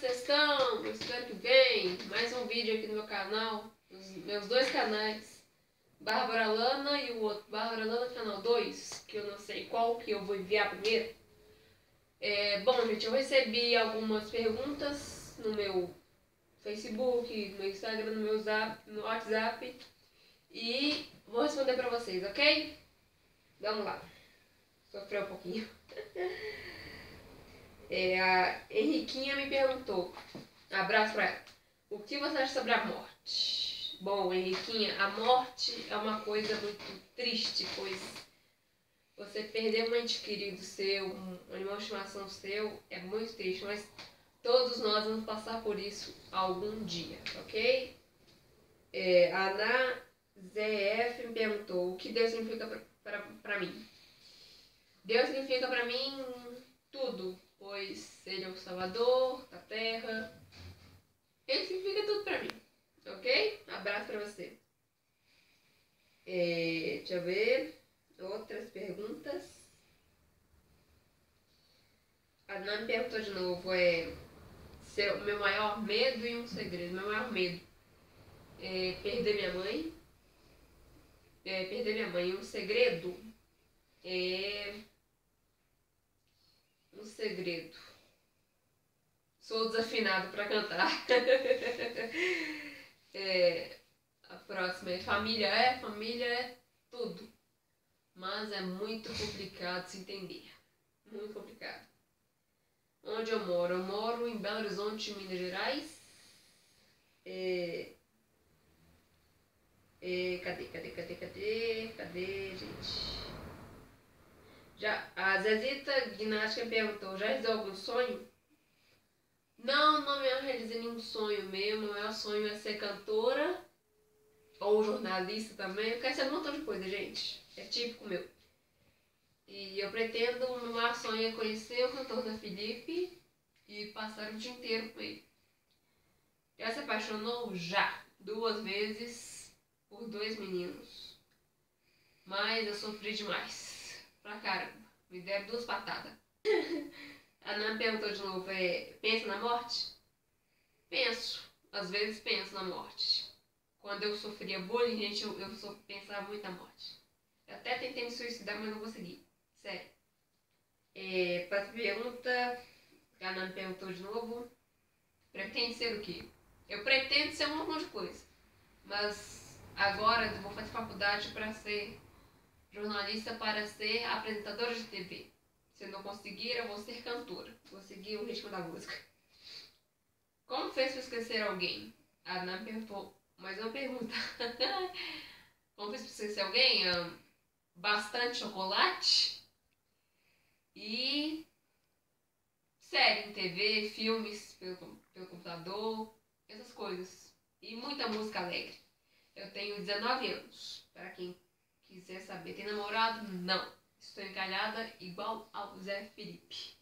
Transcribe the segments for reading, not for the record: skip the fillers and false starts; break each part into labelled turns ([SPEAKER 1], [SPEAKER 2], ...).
[SPEAKER 1] vocês estão? Eu espero que bem. Mais um vídeo aqui no meu canal, nos meus dois canais, Bárbara Lana e o outro, Bárbara Lana Canal 2, que eu não sei qual que eu vou enviar primeiro. Bom, gente, eu recebi algumas perguntas no meu Facebook, no meu Instagram, no meu Zap, no WhatsApp, e vou responder pra vocês, ok? Vamos lá. Sofreu um pouquinho. A Henriquinha me perguntou, abraço pra ela, o que você acha sobre a morte? Bom, Henriquinha, a morte é uma coisa muito triste, pois você perder um ente querido seu, um animal de estimação seu, é muito triste, mas todos nós vamos passar por isso algum dia, ok? A Ana ZF me perguntou, o que Deus significa pra mim? Deus significa pra mim tudo, pois Ele é o Salvador da Terra. Ele significa tudo pra mim, ok? Abraço pra você. Deixa eu ver outras perguntas. A Ana me perguntou de novo, o meu maior medo e um segredo. Meu maior medo é perder minha mãe. Perder minha mãe. E um segredo um segredo. Sou desafinado pra cantar. A próxima é família. Família é tudo. Mas é muito complicado se entender. Muito complicado. Onde eu moro? Eu moro em Belo Horizonte, Minas Gerais. Cadê, gente? A Zezita Ginástica perguntou, já realizou algum sonho? Não me realizei nenhum sonho mesmo. Meu maior sonho é ser cantora ou jornalista também. Eu quero ser um montão de coisa, gente. É típico meu. E eu pretendo, o meu maior sonho é conhecer o cantor da Felipe e passar o dia inteiro com ele. Já se apaixonou? Já. 2 vezes por 2 meninos. Mas eu sofri demais. Pra caramba. Me deram 2 patadas. A Ana perguntou de novo, pensa na morte? Penso. Às vezes penso na morte. Quando eu sofria bullying, gente, eu pensava muito na morte. Eu até tentei me suicidar, mas não consegui. Sério. Próxima pergunta, a Ana me perguntou de novo. Pretende ser o quê? Eu pretendo ser um monte de coisa. Mas agora eu vou fazer faculdade para ser jornalista, para ser apresentadora de TV. Se eu não conseguir, eu vou ser cantora. Vou seguir o ritmo da música. Como fez para esquecer alguém? A Ana me perguntou mais uma pergunta. Como fez para esquecer alguém? Bastante chocolate. E série em TV, filmes pelo computador, essas coisas. E muita música alegre. Eu tenho 19 anos. Para quem quiser saber, tem namorado? Não. Estou encalhada igual ao Zé Felipe.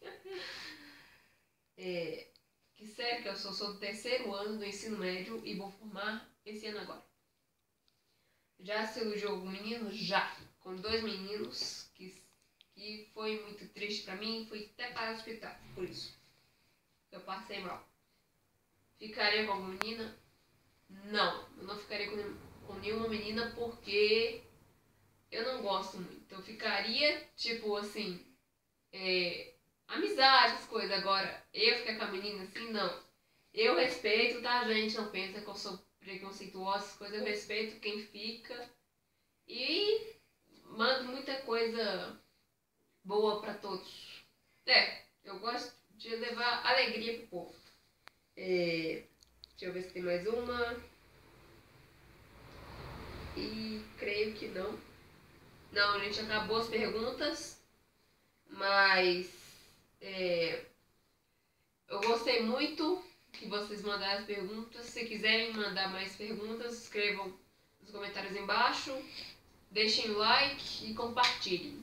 [SPEAKER 1] Que série que eu sou? Sou do 3º ano do ensino médio e vou formar esse ano agora. Já se elogiou algum menino? Já. Com 2 meninos que foi muito triste pra mim. Fui até para o hospital por isso. Eu passei mal. Ficaria com alguma menina? Não. Eu não ficaria com nenhuma menina porque eu não gosto muito. Eu ficaria, tipo assim, amizade, essas coisas. Agora, eu ficar com a menina assim, não. Eu respeito, tá, gente? Não pensa que eu sou preconceituosa, essas coisas. Eu respeito quem fica. E mando muita coisa boa pra todos. Eu gosto de levar alegria pro povo. Deixa eu ver se tem mais uma. E creio que não. Não, gente, acabou as perguntas. Mas eu gostei muito que vocês mandaram as perguntas. Se quiserem mandar mais perguntas, escrevam nos comentários embaixo. Deixem o like e compartilhem.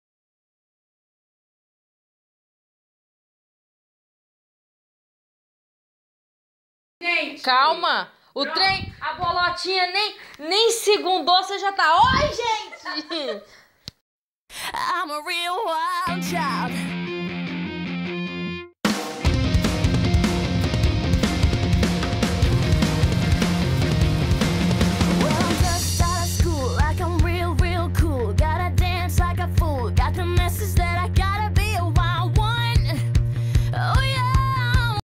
[SPEAKER 2] Gente, calma! O trem, a bolotinha nem segundou, você já tá... Oi, gente! I'm a real wild child.